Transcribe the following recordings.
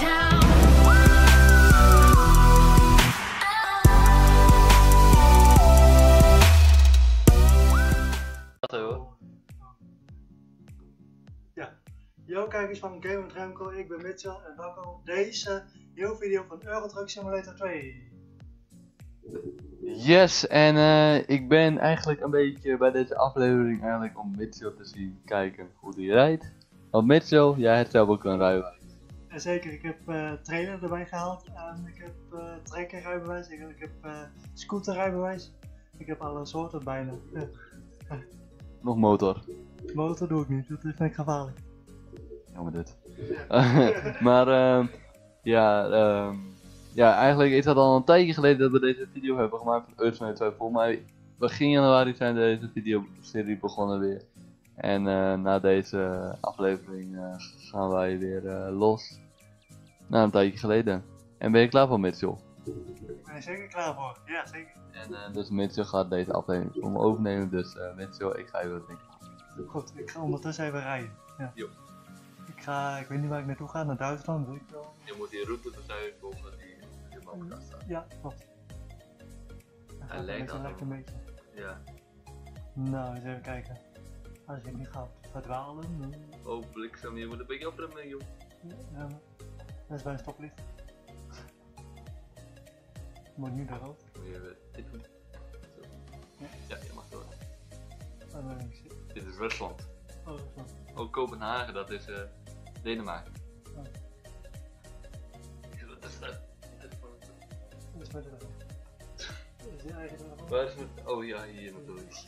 town. Ja, yo kijkers van Game with Remco, ik ben Mitchell en welkom op deze nieuwe video van Euro Truck Simulator 2. Yes, en ik ben eigenlijk een beetje bij deze aflevering eigenlijk om Mitchell te zien kijken hoe die rijdt. Want Mitchell, jij hebt zelf ook een rijbewijs. En zeker, ik heb trailer erbij gehaald en ik heb trekkerrijbewijs, ik heb scooterrijbewijs. Ik heb alle soorten bijna. Nog motor. Motor doe ik niet, dat vind ik gevaarlijk. Jammer dit. Maar ja, eigenlijk is dat al een tijdje geleden dat we deze video hebben gemaakt van Earthsmith 2. Volgens mij begin januari zijn deze videoserie begonnen weer. En na deze aflevering gaan wij weer los. Na een tijdje geleden. En ben je klaar voor Mitchell? Ik ben er zeker klaar voor, ja zeker. En dus Mitchell gaat deze aflevering voor me overnemen, dus Mitchell, ik ga je wat denken. Goed, ik ga ondertussen even rijden. Ja. Jo. Ik weet niet waar ik naartoe ga, naar Duitsland, weet ik wel. Je moet die route bezuigen volgen die in de mapkast staat. Ja, klopt. Hij lijkt al een beetje. Ja. Nou, eens even kijken. Als ik niet ga verdwalen. Oh, bliksem, je moet een beetje opremmen, joh. Ja, dat is bij een stoplicht. Moet nu eruit. Moet je even dit doen. Zo. Ja, je mag door. Oh, nee, ik zie. Dit is Rusland. Oh, dat is wel. Oh, Kopenhagen, dat is Denemarken. Oh. Ja, dat is dat. Dat is met de weg. Dat is je eigen weg. Waar is het? Oh ja, hier natuurlijk.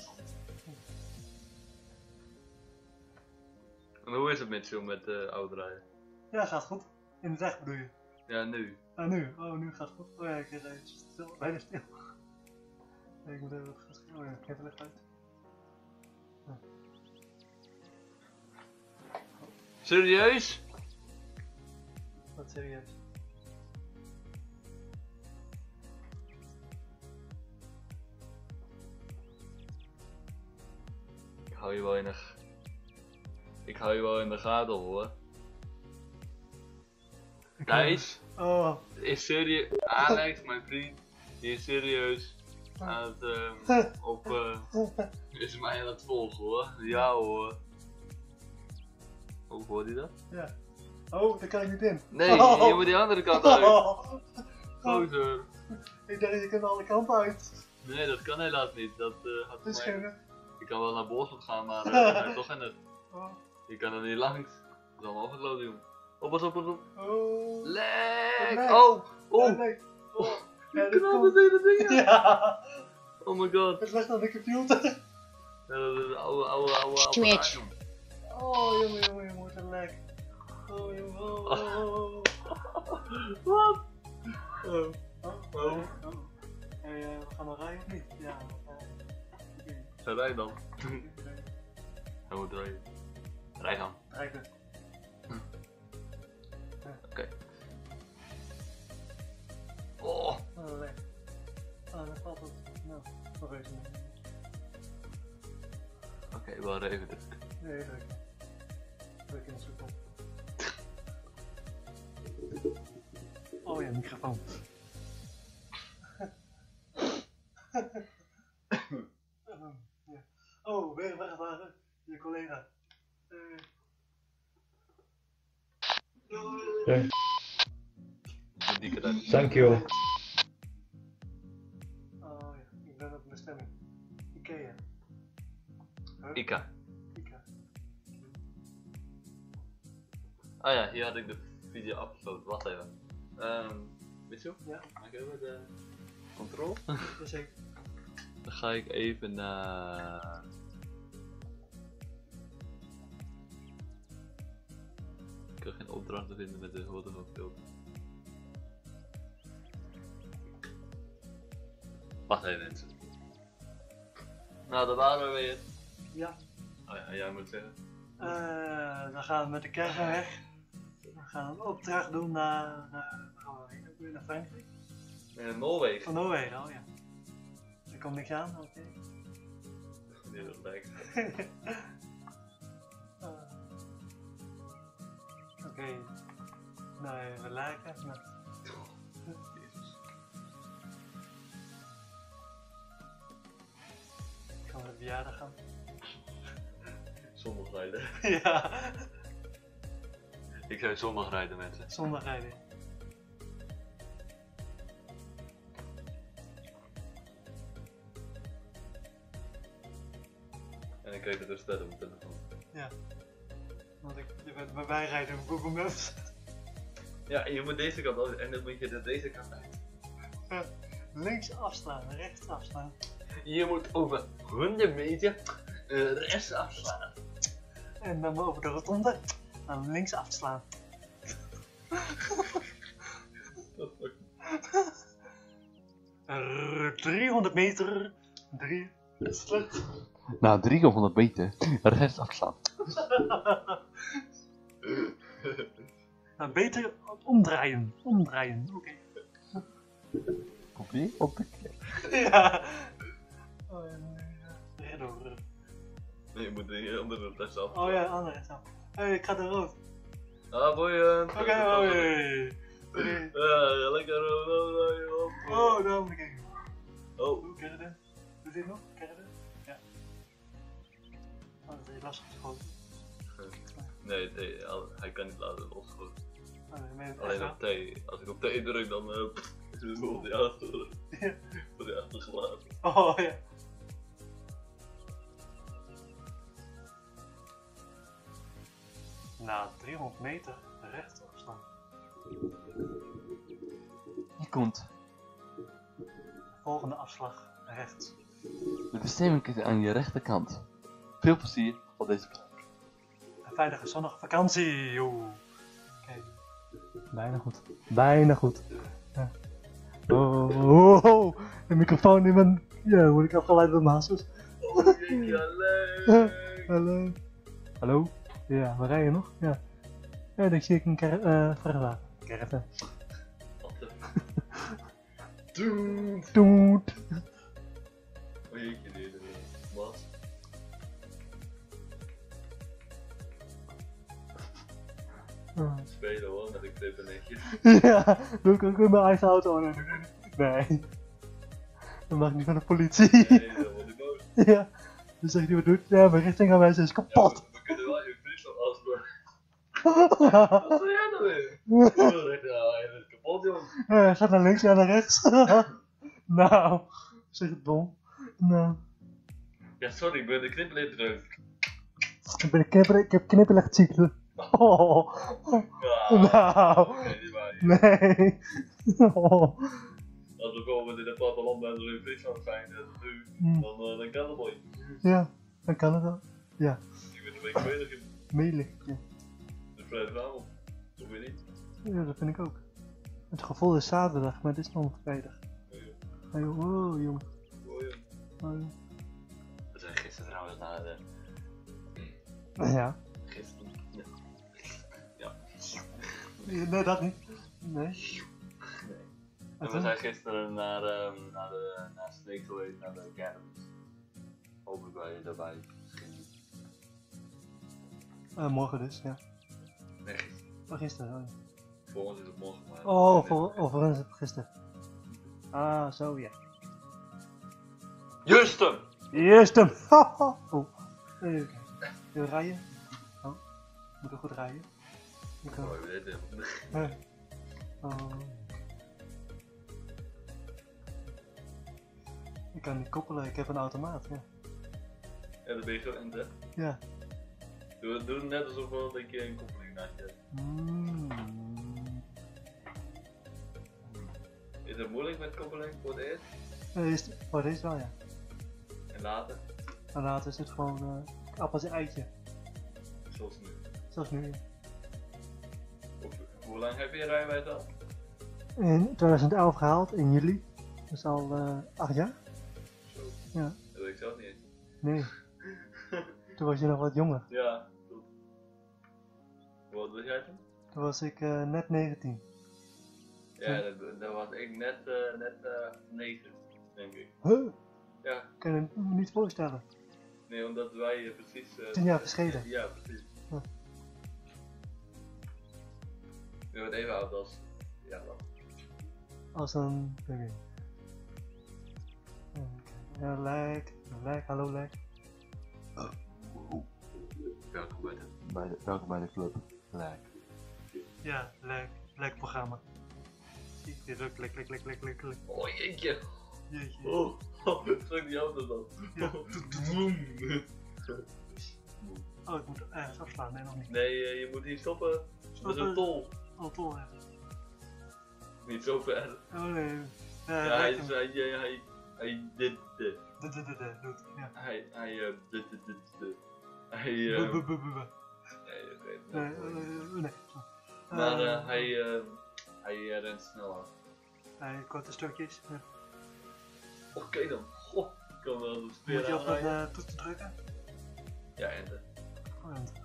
En hoe is het met zo met autorijden? Ja, gaat goed. In het echt bedoel je? Ja, nu. Ah, nu? Oh, nu gaat het goed. Oh ja, ik rijd stil, bijna stil. Nee, ik moet even wat gaan schrijven. Oh ja, ik heb het licht uit. Ja. Serieus? Wat serieus. Ik hou je wel in de gaten hoor. Thijs Oh. is serieus. Alex, mijn vriend, die is serieus aan het is mij aan het volgen hoor. Ja hoor. Hoe hoort hij dat? Ja. Oh, daar kan ik niet in. Nee, Oh. je moet die andere kant uit. Oh. Gozer. Ik dacht, je kunt alle kanten uit. Nee, dat kan helaas niet. Dat had Dat is mij... geen... Je kan wel naar Borsel gaan, maar dat heeft toch geen nut. Oh. Je kan er niet langs. Dat is allemaal afgekloot, joh. Oh, pas op, pas op. Oh. Lek! Lek. Oh! Oh! Ja, nee. Oh. Ja, Ik dit knal komt... het hele ding. Ja. Oh my god. Het ligt aan de computer. Ja, dat is een oude Switch. apparaat, Oh, jongen, je moet een lek. Oh, jongen, oh. Wat? Oh. Oh. Hey, we gaan nog rijden of niet? Ja. Ga rij dan. Hij moet rijden. Rij dan. Rijden. Oké. Oh! Oh, lek. Ah, dat valt het. Nou, nog even. Oké, wel even drukken. Nee, druk. Druk in de zoek op. Oh ja, microfoon. Ja. Oh, weer vrachtwagen. Je collega. Okay. Die eruit. Thank you. Oh ja, ik ben op bestemming. Ikea. Huh? Ika. Ikea. Ah ja, hier had ik de video afgesloten. Wacht even. Mitchell? Ja. Maak even de controle. Jazeker. Dan ga ik even naar... Ik kan geen opdrachten vinden met de Holding filter. Wacht even mensen. Nou, daar waren we weer. Ja. Oh ja, jij moet zeggen. Dan gaan we met de caravan weg. We gaan een opdracht doen naar... waar gaan we heen? Ook weer naar Frankrijk? Noorwegen. Van Noorwegen, oh ja. Er komt niks aan, oké. Nee, dat lijkt. Oké. Nee, we lijken. Nee. Jezus. Gaan we de verjaardag gaan? Zondag rijden. Ja. Ik zou zondag rijden, mensen. Zondag rijden. En ik kreeg het dus sterren op mijn telefoon. Ja. Want je bent bij mij rijden op Google Maps. Ja, en je moet deze kant af en dan moet je er deze kant uit. Links afslaan, rechts afslaan. Je moet over 100 meter rechts afslaan. En dan over de rotonde, dan links afslaan. 300 meter. 3. Slecht. Nou, 300 meter rechts afslaan. Nou, beter omdraaien. Omdraaien, oké. Probeer op de keer. Ja. Oh, rechtdoor. Nee, je moet de andere rechts af. Oh ja, andere rechts af. Hé, ik ga er rood. Ah, boeiend. Oké, hoi. Ja, lekker. Oh, daar moet ik even. Oh. Hoe krijg je dit? Doe dit nog? Krijg je dit? Ja. Oh, dat is lastig geschoten. Nee, hij kan niet laten losgooien. Oh, nee, Alleen op T. Als ik op T druk, dan wordt hij achtergelaten. Oh ja. Na 300 meter rechts afslaan. Je komt. Volgende afslag rechts. De bestemming is aan je rechterkant. Veel plezier op deze plek. Een veilige zonnige vakantie. Joe. Kijk. Bijna goed. Bijna goed. Ja. Oh, de microfoon in mijn... Ja, word ik afgeleid door mijn hasses. Hallo. Hallo? Ja, we rijden nog? Ja. Ja, dan zie ik een vrachtwagen. Caravan. Doet. Doet. Oh jeetje, dit was. Spelen hoor, met een knippen netjes. Ja, doe ik ook in mijn eigen auto. Nee. Dat mag niet van de politie. Nee, dan word ik boos. Ja. Dan zegt hij wat doet. Ja, mijn richtingaanwijzer is kapot. Ja, we kunnen wel in Friesland afspraken. Wat doe jij nou weer? Ja, hij is kapot, jongen. Ja, gaat naar links, ja naar rechts. Nou, zeg het dom. Nou, Ja, sorry, ik ben de knipper terug. ik heb knipperlicht ziekte. Oh. Nou. Oké, die waar. Nee. Oh. Als we komen in het platteland en we in Friesland zijn, dan kan het mooi. Ja, dan kan het wel. Ja, Ik ben een week bezig in meelicht. Ja. de vrijdagavond. Of weer niet? Ja, dat vind ik ook. Het gevoel is zaterdag, maar het is nog vrijdag. Oh, joh. Oh, jongen. Oh, joh. Oh, We zijn gisteren trouwens naar de... ja. Gisteren? Ja. Nee, dat niet. Nee. Nee. En we zijn gisteren naar Sneek geweest, naar de kermis. Hopelijk ben je daarbij. Misschien niet. Morgen dus, ja. Nee, gisteren. Oh, gisteren, oh ja. Voor ons is het morgen, maar... Oh, voor ons is het gisteren. Ah, zo ja. Justum! Juist hem! Oh. Even rijden. Oh. Moet ik goed rijden? Ik kan... Oh, je weet het. Oh. Ik kan niet koppelen, ik heb een automaat, ja. Ja, dat ben je gewend, hè? Ja. Doe het net alsof wel dat je een koppeling naast je hebt. Is het moeilijk met koppeling voor de eerst? Voor deze wel, ja. En later? En later is het gewoon appels en eitje. Zoals nu. Zoals nu. Hoe lang heb je je rijbewijs al? In 2011 gehaald, in juli. Dat is al 8 jaar. Zo. Ja. Dat weet ik zelf niet eens. Nee. Toen was je nog wat jonger. Ja, klopt. Hoe oud was jij toen? Toen was ik net 19. Ja, dat was ik net 9, denk ik. Huh? Ja, Ik kan het me niet voorstellen. nee, omdat wij precies... 10 jaar verschillen. Ja, precies. Huh. Je wordt even oud als... Ja, dan. Als een... Oké. Ja, Lek, hallo Lek. Welkom bij de club. Lek. Ja, Lek programma. Zie je, lek. Oh jeetje. Jeetje. Oh, trek die auto dan. Ja. Vroom. Oh, ik moet ergens afslaan, nee nog niet. Nee, je moet hier stoppen. Dat is een tol. Oh, tol, ja. Niet zo ver. Oh nee. Ja, hij dit. Doet, ja. Hij dit. Hij Nee, nee, oké. nee. Maar hij rent snel af. Korte stukjes. Ja. Oké dan. Goh, ik kan wel een speer Moet je op aanrijden. het toets drukken? Ja, enter. Oh, enter.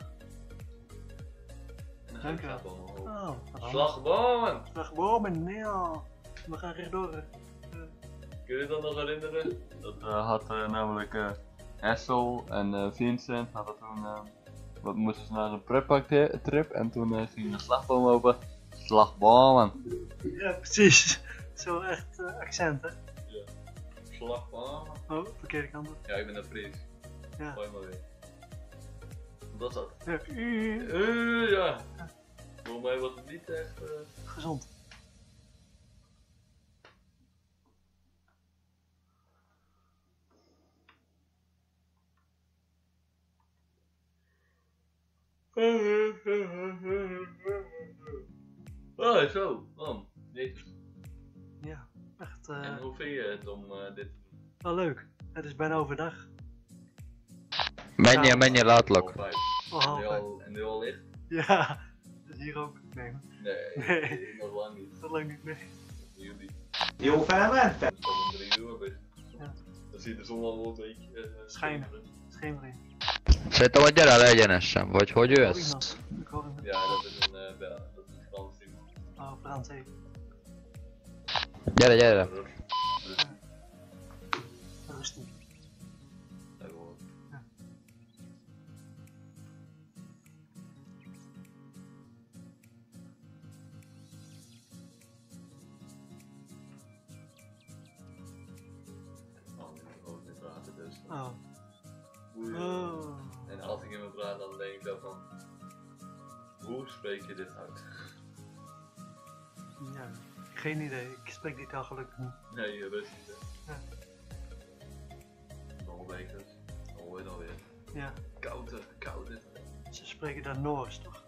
En dan ga ik Dankjewel. gewoon omhoog. Oh, Slagbomen! Slagbomen, nee. We gaan rechtdoor. Kun je je dat nog herinneren? Dat had namelijk Essel en Vincent hadden toen, wat moesten ze naar een pretparktrip en toen ging de slagboom open. Slagbomen! Ja, precies. Zo echt accent, hè? Ja. Slagbomen! Oh, verkeerde kant op. Ja, ik ben een Fries. Ja. Gooi maar weer. Dat is dat. Ja. Ja. Volgens mij was het niet echt... Gezond. Oh, zo, man. Jezus. Ja, echt En hoe vind je het om dit te doen? wel leuk. Het is bijna overdag. Ben je laatelijk? Half vijf. Oh, half vijf. En nu al licht? Ja, dat is hier ook. Nee, Nee, nog lang niet. dat lang niet mee. Jullie. Jo, veramente. Het is al om 3 uur bezig. Ja. Dan ziet de zon al wel een beetje... Schijnen. Schemering. Szerintem a gyere le egyenesen, vagy hogy Oh, jössz? iemand. Ik hoor hem. Ja, dat is een Frans ding. Oh, Frans even. Gyere. Dus, Rustig. even horen. Ja. Oh, ik moet ook niet praten, dus... Oh. Boeien. Oh. En als ik in me praat, dan denk ik zo van... Hoe spreek je dit uit? Ja, geen idee. Ik spreek die taal gelukkig niet. Nee, je rust niet, hè. Ja. Nog bekers. Dan hoor je dan weer. Ja, Koud dit. ze spreken daar Noors, toch?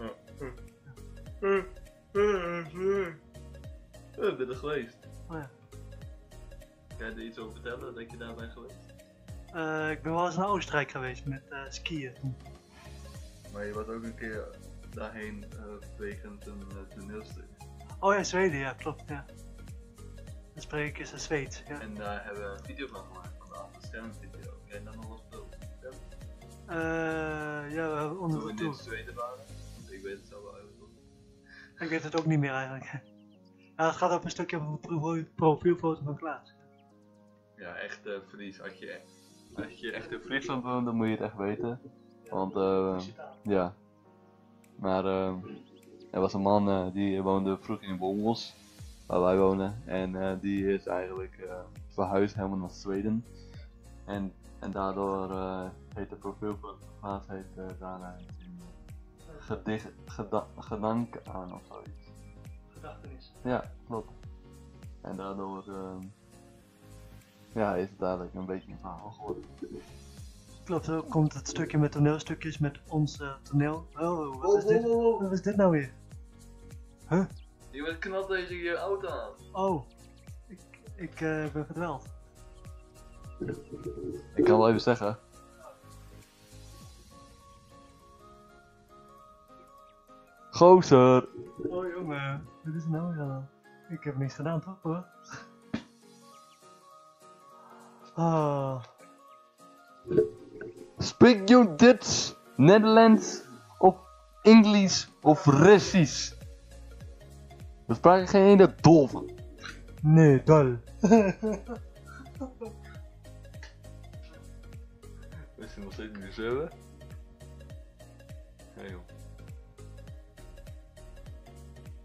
Ik ben er geweest. Oh ja. Kan je er iets over vertellen dat je daar bent geweest? Ik ben wel eens naar Oostenrijk geweest met skiën. Maar je was ook een keer daarheen wegens een toneelstuk. Oh ja, Zweden, ja, klopt, ja. Dan spreken ze Zweeds, ja. En daar hebben we een video van gemaakt, van de achterschermvideo. Kan je daar nog wat over vertellen? Ja, we hebben Toen onder we de in tour. Zweden waren. Ik weet het zo wel even. Ik weet het ook niet meer eigenlijk. Ja, het gaat op een stukje van een profielfoto van Klaas. Ja, echt Fries. Als je echt in Friesland woont, dan moet je het echt weten. Want ja. Maar er was een man die woonde vroeger in Wolmos, waar wij wonen. En die is eigenlijk verhuisd helemaal naar Zweden. En daardoor heet de profielfoto van Klaas daarna gedank aan of zoiets. Gedachtenis. Ja, klopt. En daardoor ja, is het eigenlijk een beetje een verhaal geworden. Klopt, zo komt het stukje met toneelstukjes met ons toneel. Oh, wat is dit? Wat is dit nou weer? Huh? Je bent knap tegen je auto aan. Oh, ik ben verdwaald. Ik kan wel even zeggen. Gozer! Oh jongen, wat is er nou weer aan? Ik heb niks gedaan toch hoor? Ah, Speak you Dutch, Nederlands of Engels of Russisch? We spraken geen ene dol van. nee, dol. Is hij nog steeds niet zo? Nee joh.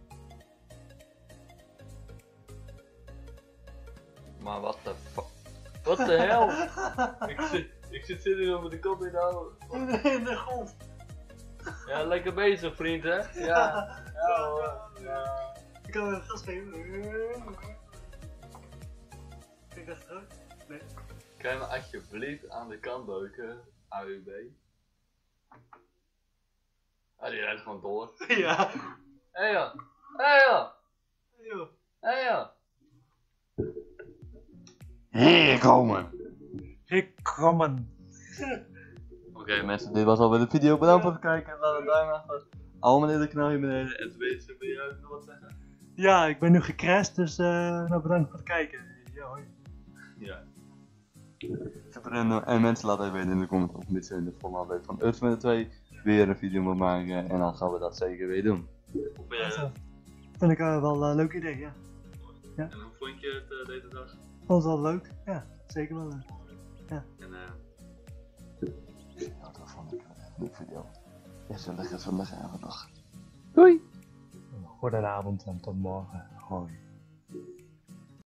Maar wat de fuck? Wat de hel? Ik zit serieus met de kop in de houden. In de grond. Ja, lekker bezig vriend hè? Ja. Ja hoor. Ja. Ik kan een gas geven. Kijk dat terug. Nee. Kan je me alsjeblieft aan de kant beuken? AUB. Ah, die rijdt gewoon door. Ja. Hé joh. Hé joh. Yo. Hé joh. Hier komen. Ik kom een. Oké mensen, dit was alweer de video. Bedankt voor het kijken. Laat een duim achter. Abonneer de kanaal hier beneden. En tenminste, wil jij nog wat zeggen? Ja, ik ben nu gecrashed, dus nou bedankt voor het kijken. Ja, hoi. Ja. Super, en mensen laten even weten in de comments of dit in de volgende aflevering van Earthman 2 weer een video moet maken. En dan gaan we dat zeker weer doen. Hoe ben Dat vind ik wel een leuk idee, ja. En hoe vond je het deze dag? Vond het wel leuk? Ja, zeker wel leuk. En ja, dat vond ik een leuke video. Is een lekker zondag avond nog. Doei! Goedenavond en tot morgen. Hoi.